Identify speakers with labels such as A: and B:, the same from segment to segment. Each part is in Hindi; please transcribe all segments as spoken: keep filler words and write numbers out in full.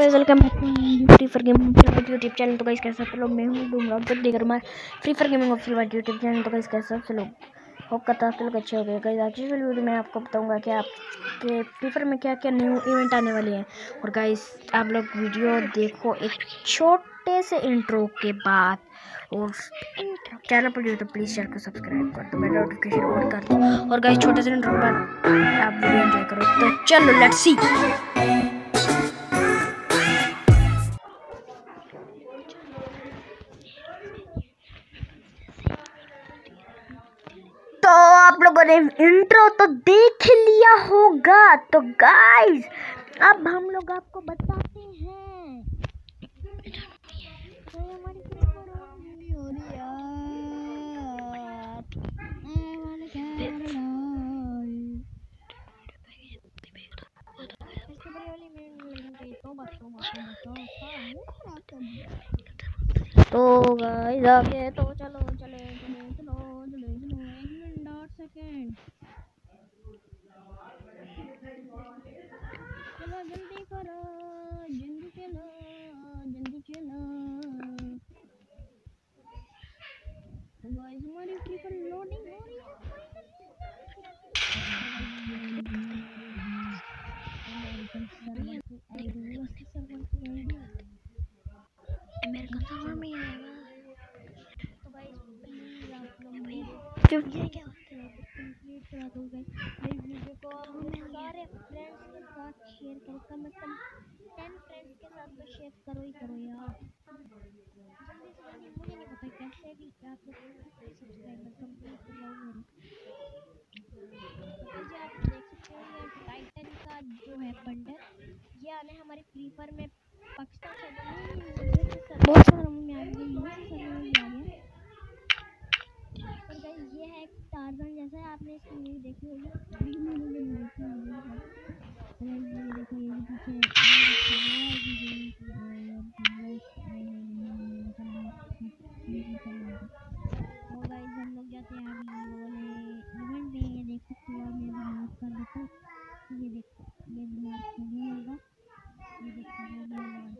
A: Guys welcome back to free fire gaming YouTube channel. तो गाइस कैसे आप लोग, मैं हूं डूमरा तो देकर हमारे free fire gaming official YouTube channel. तो गाइस कैसे आप लोग, होप करता आप लोग अच्छे हो गए। गाइस आज इस वीडियो में आपको बताऊंगा कि आपके फ्री फायर में क्या क्या न्यू इवेंट आने वाले हैं। और गाइस आप लोग वीडियो देखो एक छोटे से इंट्रो के बाद, और चैनल पर जो तो प्लीज़ चैनल को सब्सक्राइब कर दो, मैं नोटिफिकेशन ऑन कर दो। और गाइस छोटे से इंट्रो के बाद आप वीडियो एंजॉय करो। तो चलो लेट्स सी। तो आप लोगों ने इंट्रो तो देख लिया होगा। तो गाइस अब हम लोग आपको बताते हैं तो हमारी हो रही तो गाइस आगे तो चलो चले चले चलो चले चलो एक मिनट आठ सेकेंड चलो जल्दी करो जल्दी चलो जल्दी चलो। तो गाइस हमारी फ्री फायर लोडिंग हो रही है। अमेरिका सर्वर में आएगा। तो गाइस प्लीज आप लोग ये क्या कंप्लीट करा दो गाइस। इस वीडियो को अपने सारे फ्रेंड्स के साथ शेयर करो, कम से कम टेन फ्रेंड्स के साथ तो शेयर करो ही करो यार, जल्दी से जल्दी। मुझे नहीं पता कैसे भी आप लोग सब्सक्राइबर कंप्लीट करवाओ। मुझे आप देख सकते हो ये टाइटन का जो है बंडल ये आने हमारे फ्री फायर में पाकिस्तान से बहुत सारे में आ गए, यूएसए सर्वर में आ गया। और गाइस ये है टार्जन जैसा है, आपने इसकी मूवी देखी होगी। और गाइस हम लोग जाते हैं इवेंट में, ये देख सकते हो मैं मार्क कर देता हूँ। ये देखो ये मार्क नहीं होगा, ये देखो ये मार्क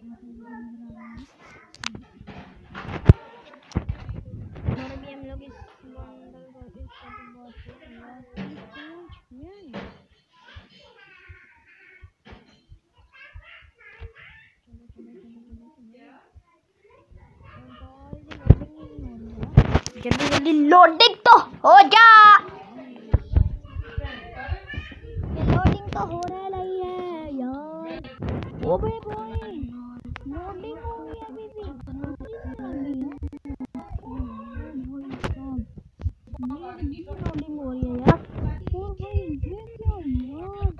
A: और भी हम लोग इस बंडल को इस बहुत जल्दी जल्दी लोडिंग तो हो जा। ये लोडिंग तो हो रहा ही है यार। ओ भाई भाई लोडिंग हो रही है अभी भी, लोडिंग हो रही है यार। और भाई ये क्या यार,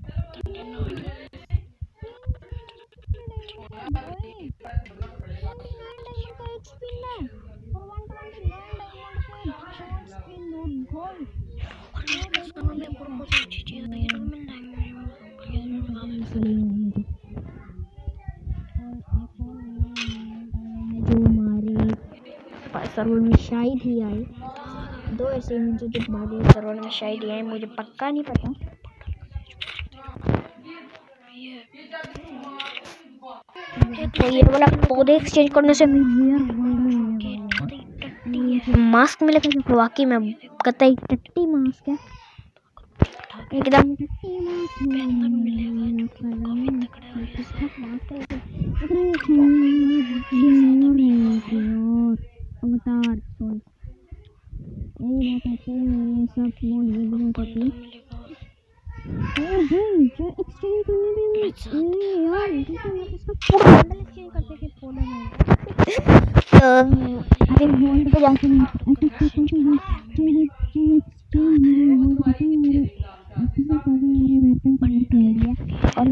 A: सर्वर में शायद ही आए दो ऐसे मुझे जो हमारे सर्वर में शायद ही आए, मुझे पक्का नहीं पता। तो ये वाला कोड एक्सचेंज करने से मास्क मिलेगा जो वाकई में कतई टट्टी मास्क है, एकदम टट्टी मास्क अवतार सोल यही बात है। ये सब मोड वीडियो करती और भाई जो एक्सचेंज करने में यार इसका पूरा बंडल एक्सचेंज करते थे फोल्डर में। अरे होल्ड पे जाके और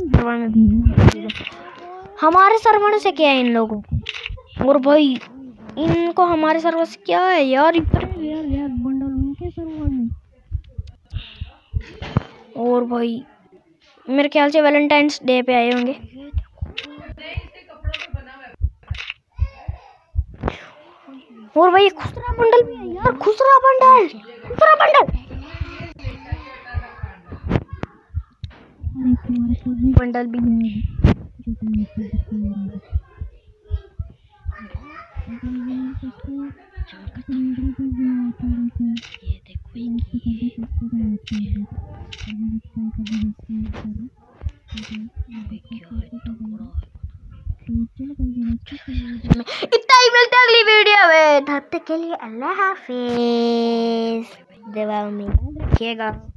A: हमारे सर्वर से क्या है इन लोगों को। और भाई इनको हमारे सर्वर से क्या है यार, यार यार बंडल उनके सर्वर में। और भाई मेरे ख्याल से वैलेंटाइंस डे पे आए होंगे। और भाई खुसरा बंडल भी है यार, खुसरा बंडल, खुसरा बंडल बंडल भी है। ये देखो इतना ही मिलते अगली वीडियो में, तब तक के लिए अल्लाह हाफिज, दुआ में रखिएगा।